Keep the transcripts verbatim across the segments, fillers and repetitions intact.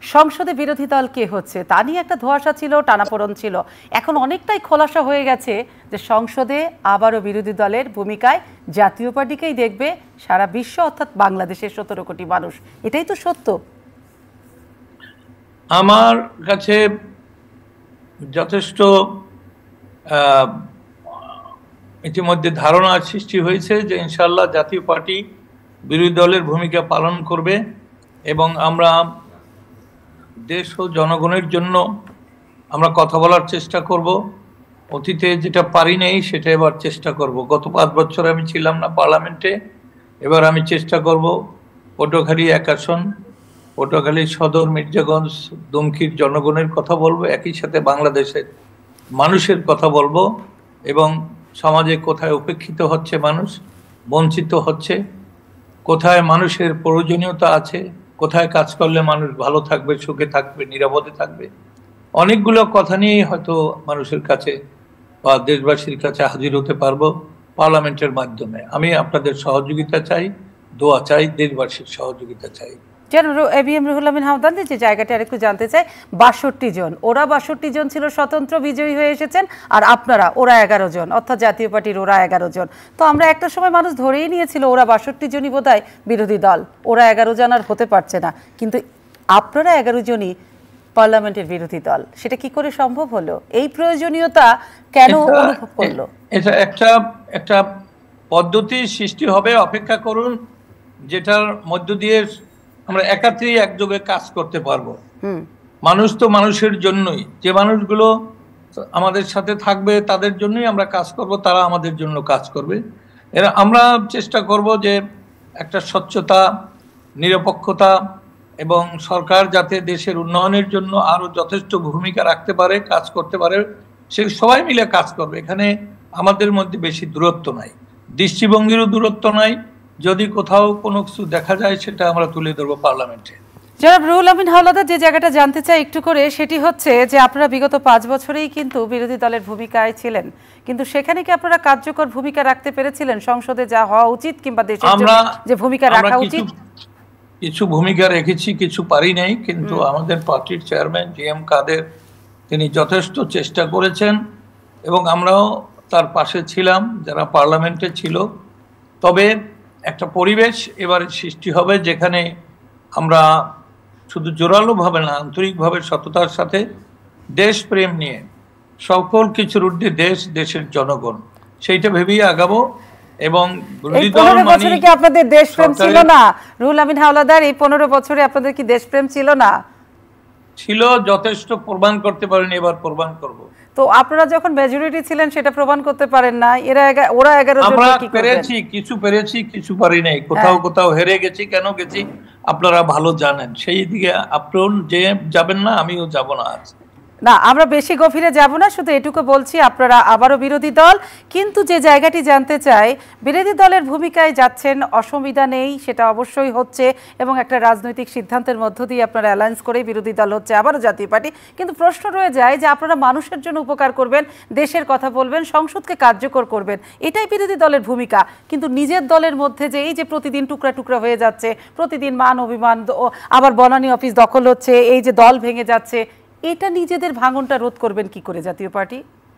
সংসদে বিরোধী দল কে হচ্ছে তা নিয়ে একটা ধোঁয়াশা ছিল, টানাপোড়েন ছিল। এখন অনেকটাই খোলাসা হয়ে গেছে যে সংসদে আবারও বিরোধী দলের ভূমিকায় জাতীয় পার্টিকেই দেখবে সারা বিশ্ব, অর্থাৎ বাংলাদেশের সতেরো কোটি মানুষ। এটাই তো সত্য। আমার কাছে যথেষ্ট ইতিমধ্যে ধারণা সৃষ্টি হয়েছে যে ইনশাআল্লাহ জাতীয় পার্টি বিরোধী দলের ভূমিকা পালন করবে এবং আমরা দেশ ও জনগণের জন্য আমরা কথা বলার চেষ্টা করব। অতীতে যেটা পারি নাই সেটা এবার চেষ্টা করব। গত পাঁচ বছর আমি ছিলাম না পার্লামেন্টে, এবার আমি চেষ্টা করব পটুয়াখালী এক আসন, পটুয়াখালী সদর, মির্জাগঞ্জ, দুমকির জনগণের কথা বলবো, একই সাথে বাংলাদেশের মানুষের কথা বলবো এবং সমাজে কোথায় উপেক্ষিত হচ্ছে মানুষ, বঞ্চিত হচ্ছে, কোথায় মানুষের প্রয়োজনীয়তা আছে, কোথায় কাজ করলে মানুষ ভালো থাকবে, সুখে থাকবে, নিরাপদে থাকবে, অনেকগুলো কথা নিয়েই হয়তো মানুষের কাছে বা দেশবাসীর কাছে হাজির হতে পারবো পার্লামেন্টের মাধ্যমে। আমি আপনাদের সহযোগিতা চাই, দোয়া চাই, দেশবাসীর সহযোগিতা চাই। A B M Ruhul Amin Hamdan, যে জায়গাটা আরেকটু জানতে চাই, বাষট্টি জন, ওরা বাষট্টি জন ছিল স্বতন্ত্র বিজয়ী হয়ে এসেছেন, আর আপনারা ওরা এগারো জন, অর্থাৎ জাতীয় পার্টির ওরা এগারো জন। তো আমরা একটা সময় মানুষ ধরেই নিয়েছিল ওরা বাষট্টি জনই বোধহয় বিরোধী দল, ওরা এগারো জন আর হতে পারছে না, কিন্তু আপনারা এগারো জনই পার্লামেন্টের বিরোধী দল। সেটা কি করে সম্ভব হলো? এই প্রয়োজনীয়তা কেন অনুভব করলো? এটা একটা একটা পদ্ধতি সৃষ্টি হবে, অপেক্ষা করুন, যেটার মধ্য দিয়ে আমরা একাত্রেই একযোগে কাজ করতে পারবো। মানুষ তো মানুষের জন্যই, যে মানুষগুলো আমাদের সাথে থাকবে তাদের জন্যই আমরা কাজ করব, তারা আমাদের জন্য কাজ করবে। এরা আমরা চেষ্টা করব যে একটা স্বচ্ছতা, নিরপেক্ষতা এবং সরকার যাতে দেশের উন্নয়নের জন্য আরো যথেষ্ট ভূমিকা রাখতে পারে, কাজ করতে পারে, সে সবাই মিলে কাজ করবে। এখানে আমাদের মধ্যে বেশি দূরত্ব নাই, দৃষ্টিভঙ্গিরও দূরত্ব নাই। যদি কোথাও কোনো কিছু দেখা যায় সেটা আমরা তুলে ধরবো পার্লামেন্টে। জনাব রুহুল আমিন হাওলাদার, যে জায়গাটা জানতে চাই একটু করে সেটি হচ্ছে যে আপনারা বিগত পাঁচ বছরেই কিন্তু বিরোধী দলের ভূমিকায় ছিলেন, কিন্তু সেখানে কি আপনারা কার্যকর ভূমিকা রাখতে পেরেছিলেন? সংসদে যা হওয়া উচিত কিংবা দেশের জন্য যে ভূমিকা রাখা উচিত? কিছু ভূমিকা রেখেছি, কিছু পারি নাই, কিন্তু আমাদের পার্টির চেয়ারম্যান জি এম কাদের তিনি যথেষ্ট চেষ্টা করেছেন এবং আমরাও তার পাশে ছিলাম যারা পার্লামেন্টে ছিল। তবে একটা পরিবেশ এবারে সৃষ্টি হবে যেখানে আমরা শুধু জোরালোভাবে না, আন্তরিকভাবে সততার সাথে দেশপ্রেম নিয়ে সকল কিছুর ঊর্ধ্বে দেশ, দেশের জনগণ, সেইটা ভেবেই আগাবো। এবং এই পনেরো বছরে কি আপনাদের দেশপ্রেম ছিল না রুহুল আমিন হাওলাদার? এই পনেরো বছরে আপনাদের কি দেশপ্রেম ছিল না? ছিল, যথেষ্ট প্রমাণ করতে পারেনি, এবার প্রমাণ করব। তো আপনারা যখন মেজরিটি ছিলেন সেটা প্রমাণ করতে পারেন না, এরা ওরা এগারো জন আমরা পেরেছি, কিছু পেরেছি, কিছু পারি নাই, কোথাও কোথাও হেরে গেছি। কেন গেছি আপনারা ভালো জানেন, সেই দিকে আপনি যে যাবেন না, আমিও যাব না। আজ না, আমরা বেশি গভীরে যাব না, শুধু এটুকু বলছি আপনারা আবারও বিরোধী দল। কিন্তু যে জায়গাটি জানতে চাই, বিরোধী দলের ভূমিকায় যাচ্ছেন, অসুবিধা নেই, সেটা অবশ্যই হচ্ছে এবং একটা রাজনৈতিক সিদ্ধান্তের মধ্য দিয়ে আপনারা অ্যালায়েন্স করেই বিরোধী দল হচ্ছে আবারও জাতীয় পার্টি। কিন্তু প্রশ্ন রয়ে যায় যে আপনারা মানুষের জন্য উপকার করবেন, দেশের কথা বলবেন, সংসদকে কার্যকর করবেন, এটাই বিরোধী দলের ভূমিকা। কিন্তু নিজের দলের মধ্যে যে এই যে প্রতিদিন টুকরা টুকরা হয়ে যাচ্ছে, প্রতিদিন মান অভিমান, আবার বনানী অফিস দখল হচ্ছে, এই যে দল ভেঙে যাচ্ছে, এটা নিজেদের ভাঙনটা রোধ করবেন কি করে জাতীয় পার্টি?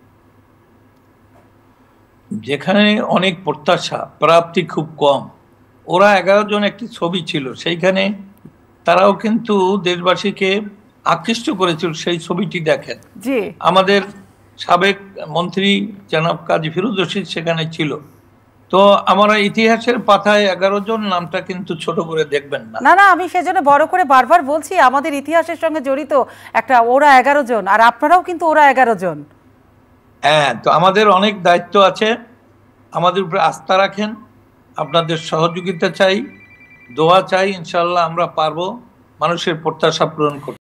যেখানে অনেক প্রত্যাশা, প্রাপ্তি খুব কম, ওরা এগারো জন একটি ছবি ছিল, সেইখানে তারাও কিন্তু দেশবাসীকে আকৃষ্ট করেছিল। সেই ছবিটি দেখেন, জি, আমাদের সাবেক মন্ত্রী জনাব কাজী ফিরোজ রশিদ সেখানে ছিল। তো আমরা ইতিহাসের পাতায় এগারো জন নামটা কিন্তু ছোট করে দেখবেন না। না না, আমি সেজন্য বড় করে বারবার বলছি, আমাদের ইতিহাসের সঙ্গে জড়িত একটা ওরা এগারো জন, আর আপনারাও কিন্তু ওরা এগারো জন। হ্যাঁ, তো আমাদের অনেক দায়িত্ব আছে, আমাদের উপরে আস্থা রাখেন, আপনাদের সহযোগিতা চাই, দোয়া চাই, ইনশাল্লাহ আমরা পারবো মানুষের প্রত্যাশা পূরণ করতে।